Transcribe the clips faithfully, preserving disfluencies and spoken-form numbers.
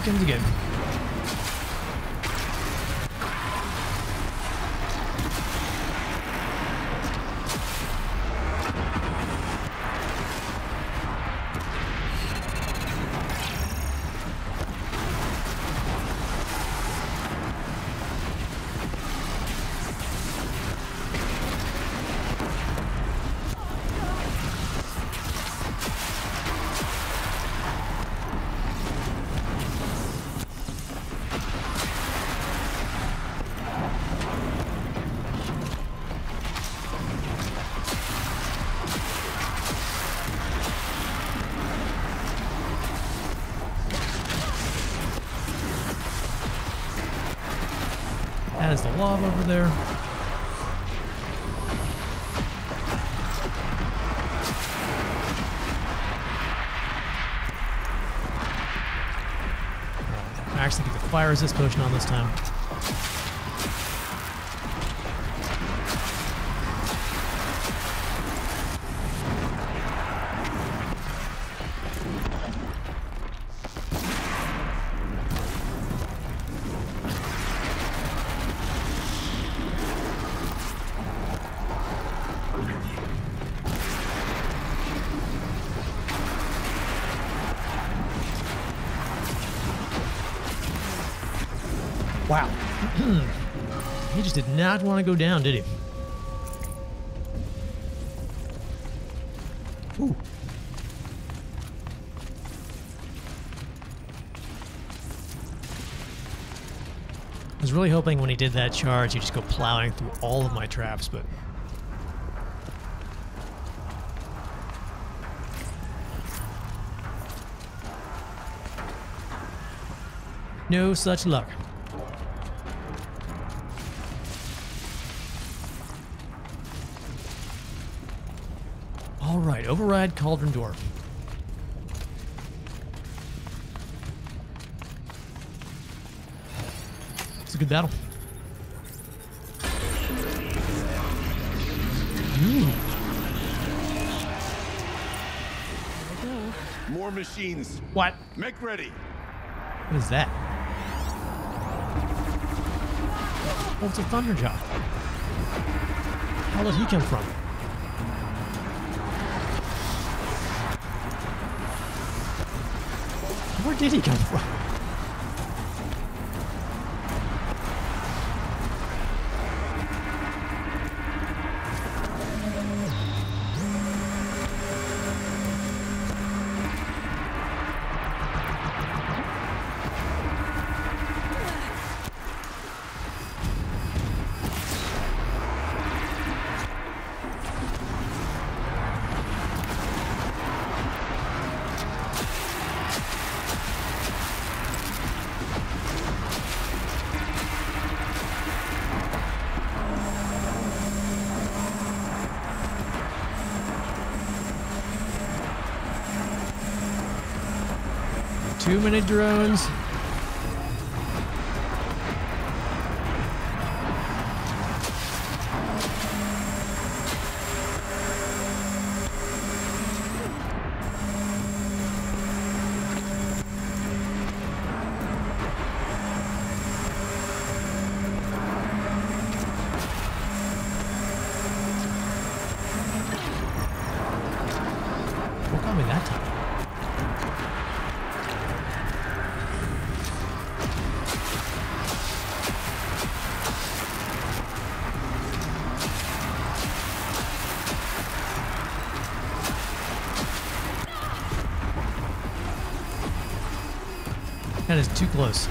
comes again. That is the lava over there. Alright, I actually get the fire resist potion on this time. Wow. He just did not want to go down, did he? Ooh. I was really hoping when he did that charge, he'd just go plowing through all of my traps, but... no such luck. All right, override Cauldron Door. It's a good battle. Ooh. More machines. What? Make ready. What is that? Oh, it's a Thunderjaw. How did he come from? Where did he come from? Too many drones. What got me that time? That is too close.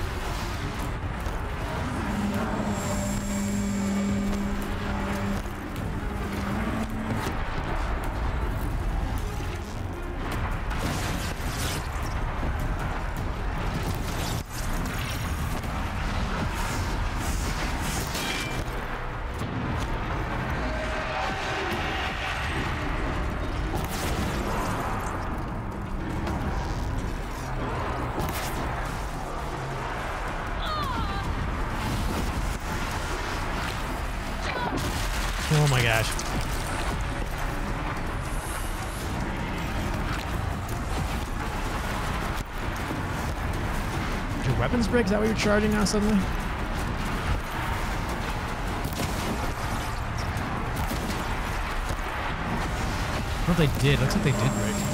Oh my gosh. weapons break? Is that what you're charging now suddenly? I don't know if they did. Looks like they did break.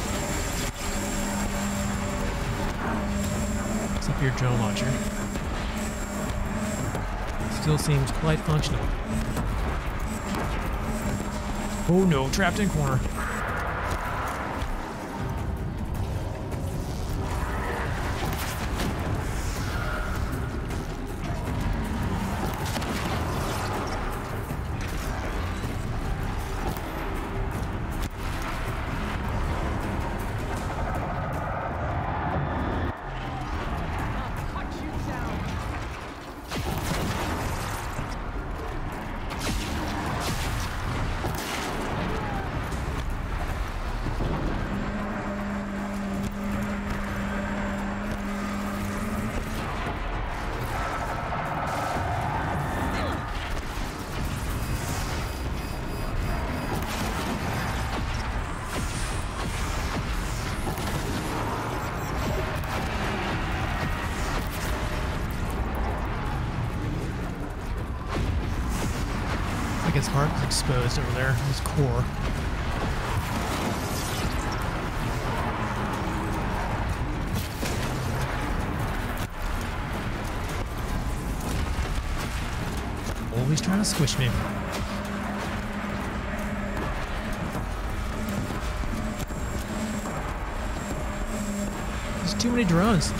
Except for your drone launcher. Still seems quite functional. Oh no, trapped in corner. His heart is exposed over there, his core. Always trying to squish me. There's too many drones.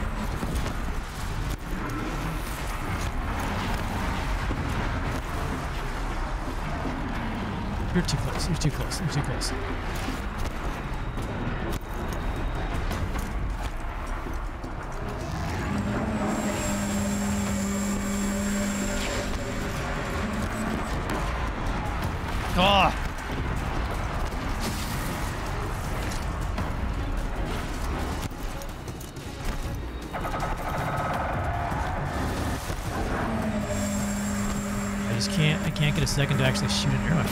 You're too close. You're too close. You're too close. Ah! I just can't. I can't get a second to actually shoot an arrow.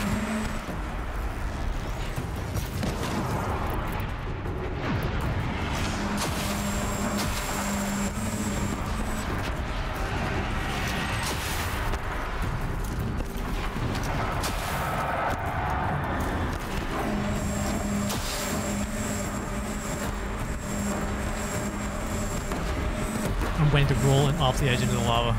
I'm waiting to roll it off the edge into the lava.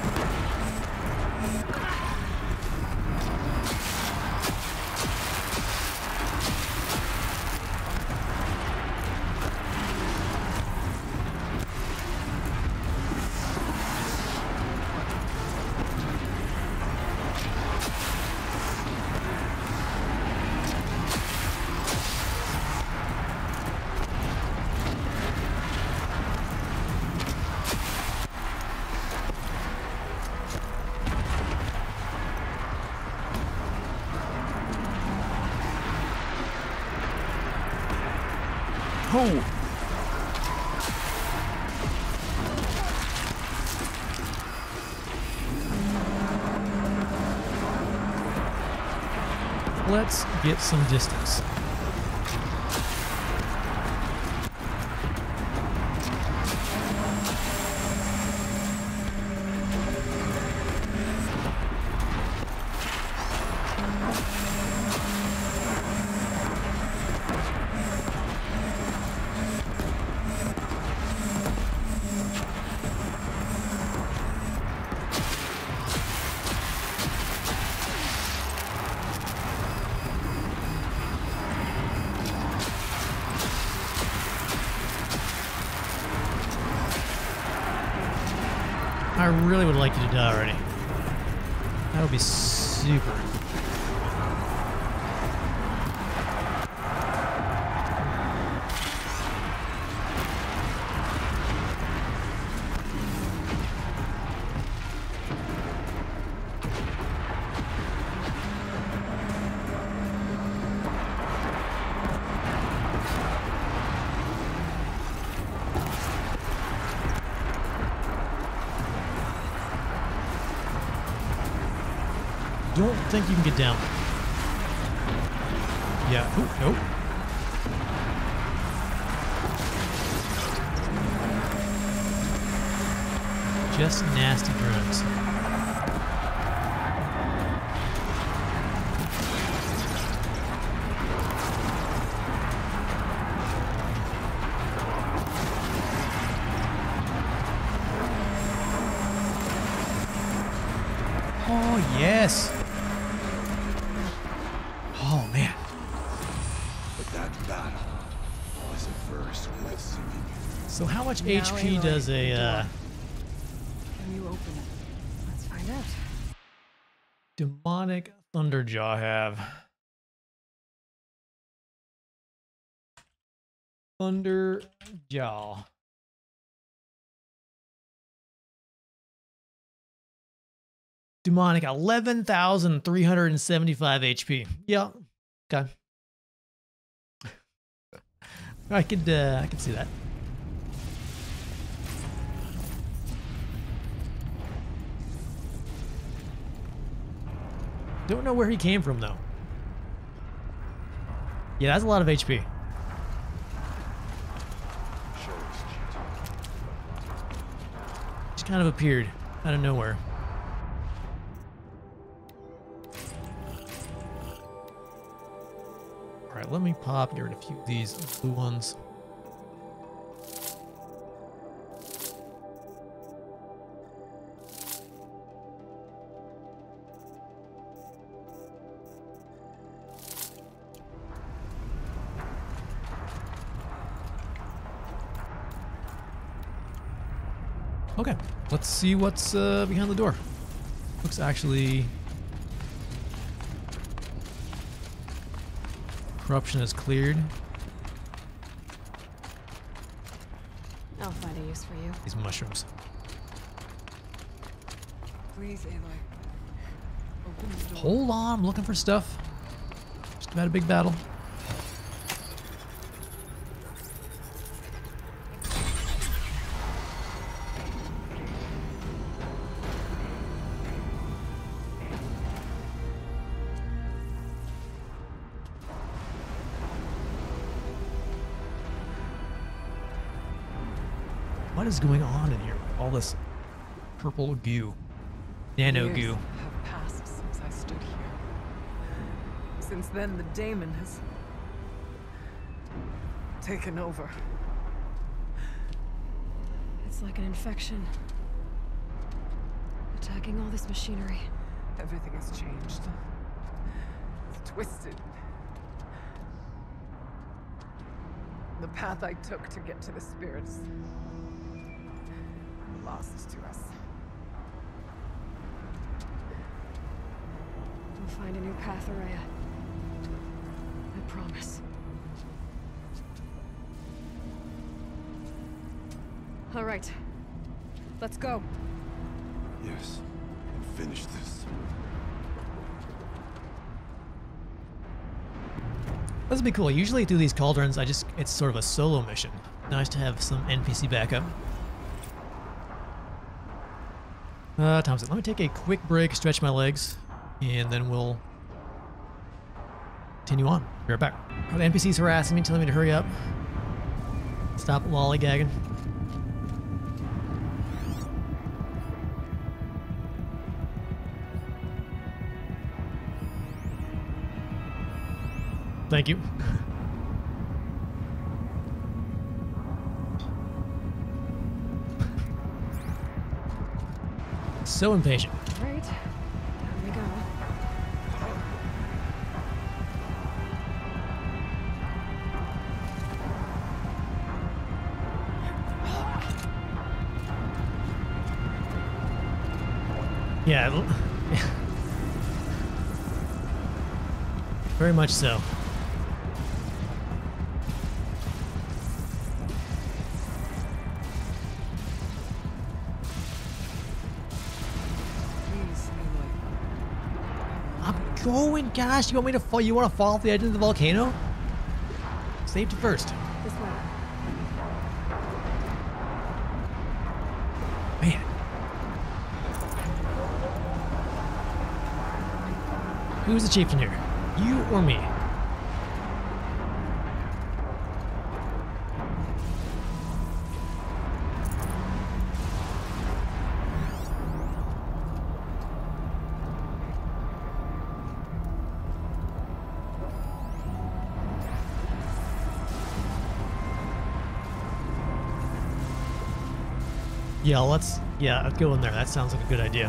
Oh! Let's get some distance. I really would like you to die already. That would be super. Don't think you can get down. Yeah. Ooh, nope. Just nasty drones. Oh, yes. Oh, man. But that battle was a first worth singing. So how much Now, H P Aloy, does a, the uh, door. Can you open it? Let's find out. demonic Thunderjaw have? Thunderjaw. Demonic, eleven thousand three hundred seventy-five H P. Yeah. Okay. I could, uh, I could see that. Don't know where he came from, though. Yeah, that's a lot of H P. Just kind of appeared out of nowhere. Alright, let me pop, get rid of a few of these blue ones. Okay, let's see what's uh, behind the door. Looks actually... Corruption is cleared. I'll find a use for you. These mushrooms. Please, Aloy. Open the door. Hold on, I'm looking for stuff. Just about a big battle. What is going on in here? All this purple goo. Nano Years goo. have passed since I stood here. Since then, the daemon has taken over. It's like an infection. Attacking all this machinery. Everything has changed. It's twisted. The path I took to get to the spirits, lost to us. We'll find a new path, Araya. I promise. All right. Let's go. Yes, and finish this. This would be cool. Usually through these cauldrons, I just, it's sort of a solo mission. Nice to have some N P C backup. Uh, Thompson, let me take a quick break, stretch my legs, and then we'll continue on. Be right back. The N P Cs harassing me, telling me to hurry up. Stop lollygagging. Thank you. So impatient. All right. Down we go. Yeah. it'll- Very much so. Please, Aloy. I'm going, gosh, you want me to fall? You want to fall off the edge of the volcano? Safety first. This way. Man. Who's the chieftain here? You or me? Yeah, let's, yeah, let's go in there. That sounds like a good idea.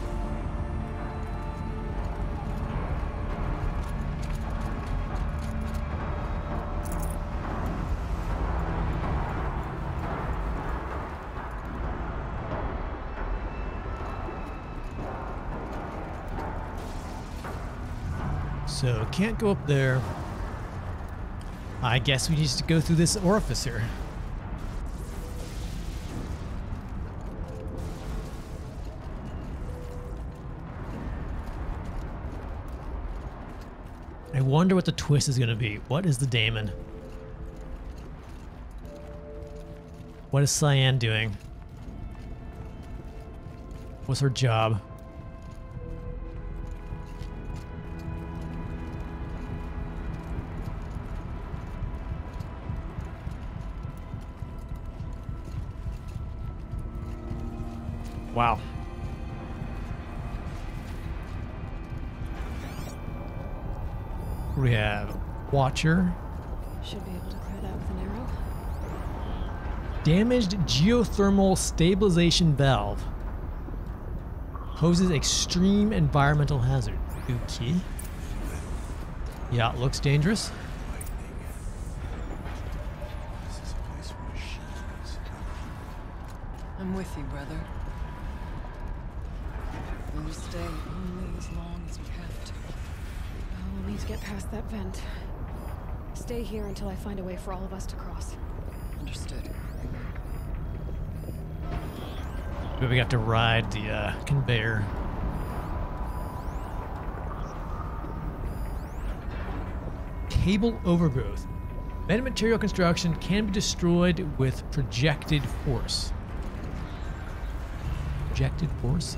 So, can't go up there. I guess we need to go through this orifice here. I wonder what the twist is going to be. What is the daemon? What is Cyan doing? What's her job? Wow. We have Watcher. Should be able to clear that with an arrow. Damaged geothermal stabilization valve. Poses extreme environmental hazard. Okay. Yeah, it looks dangerous. This is a place for machines. I'm with you, brother. We'll stay only as long as we have to. Oh, we'll need to get past that vent. Stay here until I find a way for all of us to cross. Understood. But we have to ride the uh, conveyor. Cable overgrowth. Metamaterial construction can be destroyed with projected force. Projected force?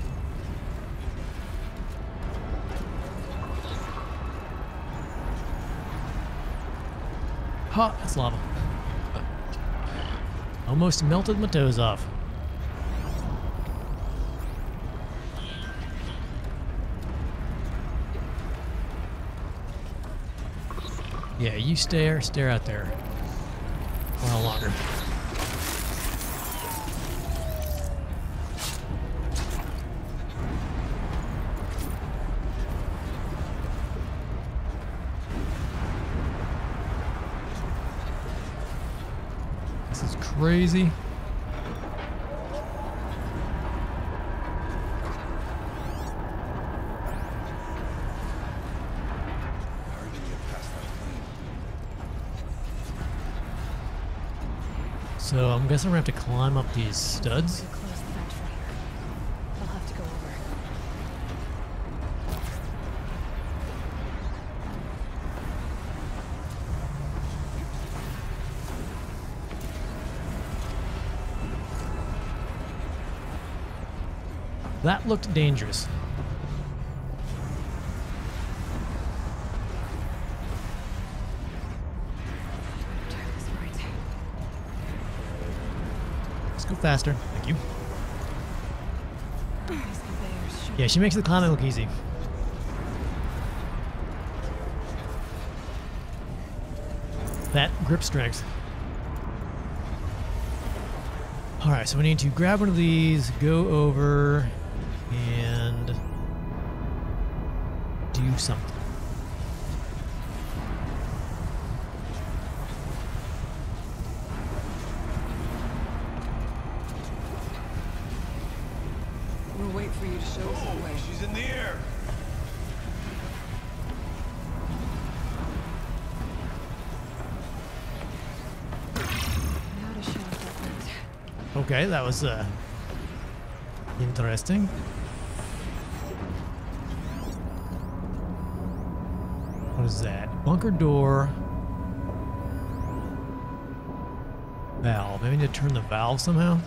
Ha! That's lava. Almost melted my toes off. Yeah, you stare, stare out there. For a while longer. This is crazy. How are we gonna get past that plane? So I'm guessing we're gonna have to climb up these studs. We'll close the vent from here. I'll have to go over. That looked dangerous. Turn this right. Let's go faster. Thank you. These conveyors should Yeah, she makes the climbing look easy. That grip strength. Alright, so we need to grab one of these, go over, and do something. We'll wait for you to show us the way. Oh, she's in the air. now to shut off that vent. Okay, that was uh, interesting. What is that? Bunker door. Valve. Maybe I need to turn the valve somehow.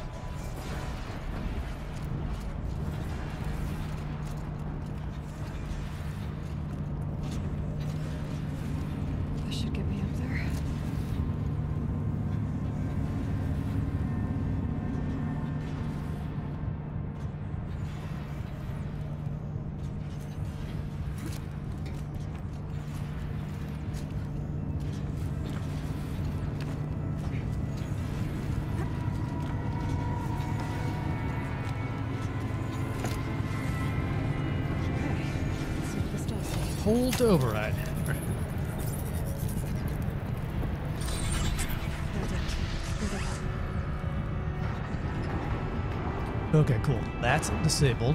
This should get me up there. Hold to override. That's it. Moving on. Okay, cool. That's disabled.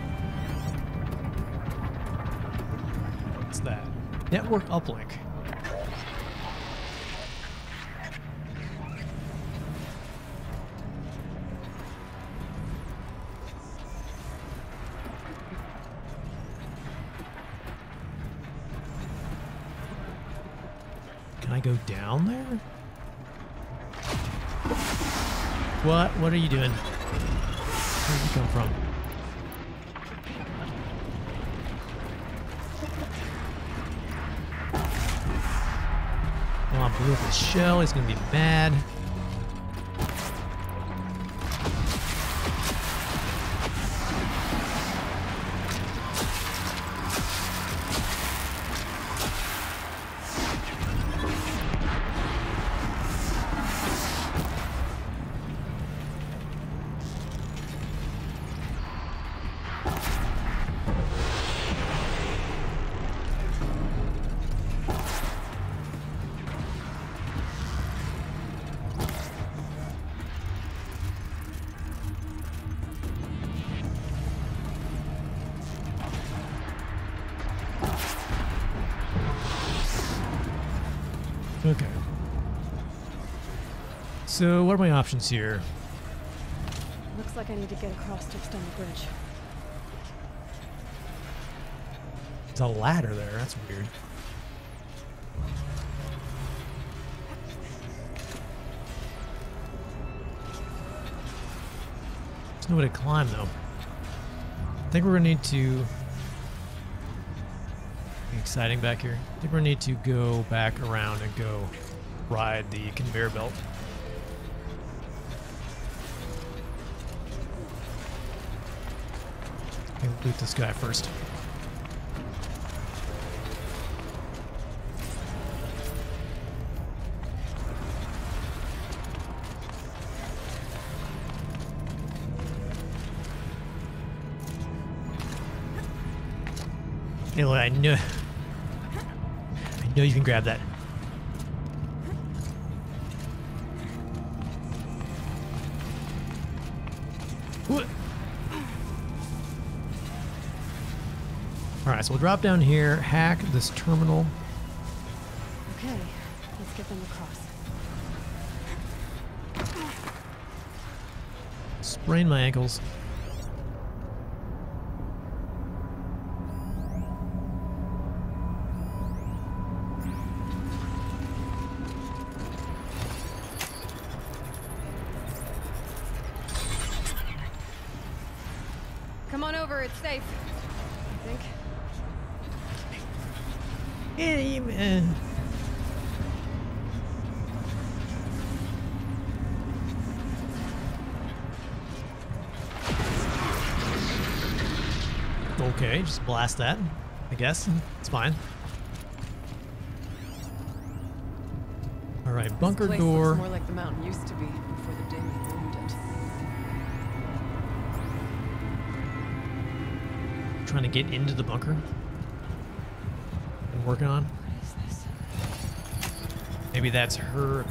What's that? Network uplink. Can I go down there? What? What are you doing? Where did you come from? Oh, I blew up his shell. He's gonna be mad. Okay. So what are my options here? Looks like I need to get across to extend the bridge. There's a ladder there. That's weird. There's no way to climb though. I think we're gonna need to. Exciting back here. I think we're gonna need to go back around and go ride the conveyor belt. I think we'll loot this guy first. Anyway, I know. I know you can grab that. What? All right, so we'll drop down here, hack this terminal. Okay, let's get them across. Sprain my ankles. Come on over, it's safe. I think. Yeah, you- uh, Okay, just blast that. I guess it's fine. All right, bunker This place door. looks more like the mountain used to be before the Daemon ruined it. Trying to get into the bunker. I'm working on. What is this? Maybe that's her.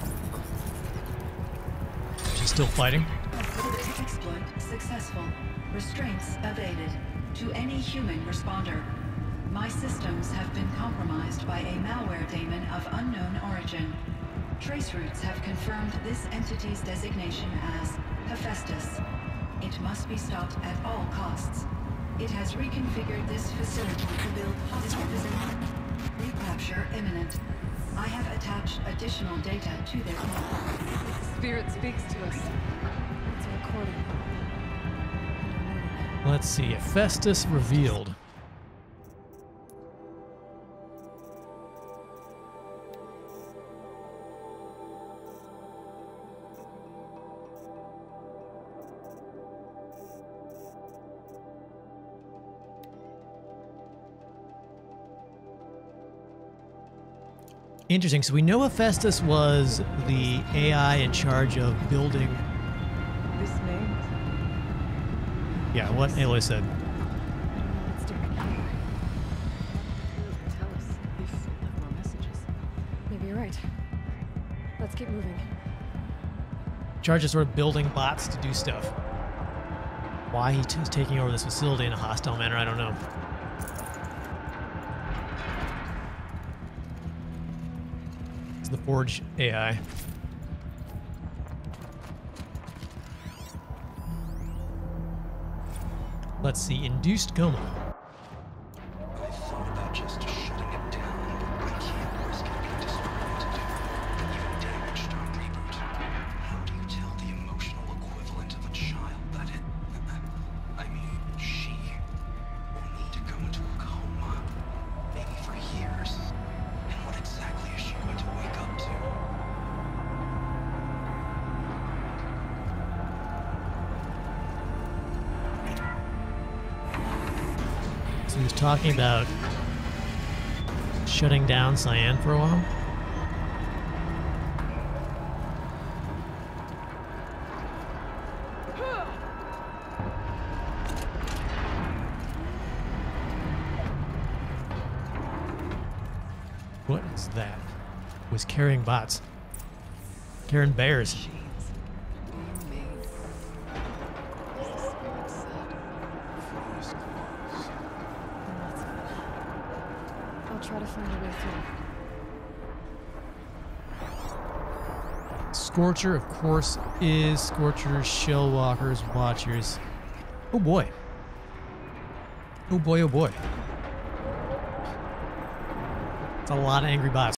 She's still fighting. Exploit successful. Restraints evaded. To any human responder. My systems have been compromised by a malware daemon of unknown origin. Trace routes have confirmed this entity's designation as Hephaestus. It must be stopped at all costs. It has reconfigured this facility to build hostile facility. Recapture imminent. I have attached additional data to their call. Spirit speaks to us. It's a recording. Let's see. Hephaestus revealed. Interesting. So we know Hephaestus was the A I in charge of building. This name? Yeah, what Aloy said. Let's do it. right. Let's keep moving. Charge is sort of building bots to do stuff. Why he's taking over this facility in a hostile manner, I don't know. It's the Forge A I. Let's see, induced coma. I thought about just shutting it down, but I can't risk it being destroyed to do. Even damaged on reboot. How do you tell the emotional equivalent of a child that it... I mean, she will need to go into a coma, maybe for years. And what exactly is she going to wake up to? So he was talking about shutting down Cyan for a while. What is that? It was carrying bots. Carrying bears. Machines being made. As the spirit said. I'll try to find a way through. Scorcher, of course, is Scorchers, Shellwalkers, Watchers. Oh boy. Oh boy, oh boy. It's a lot of angry bots.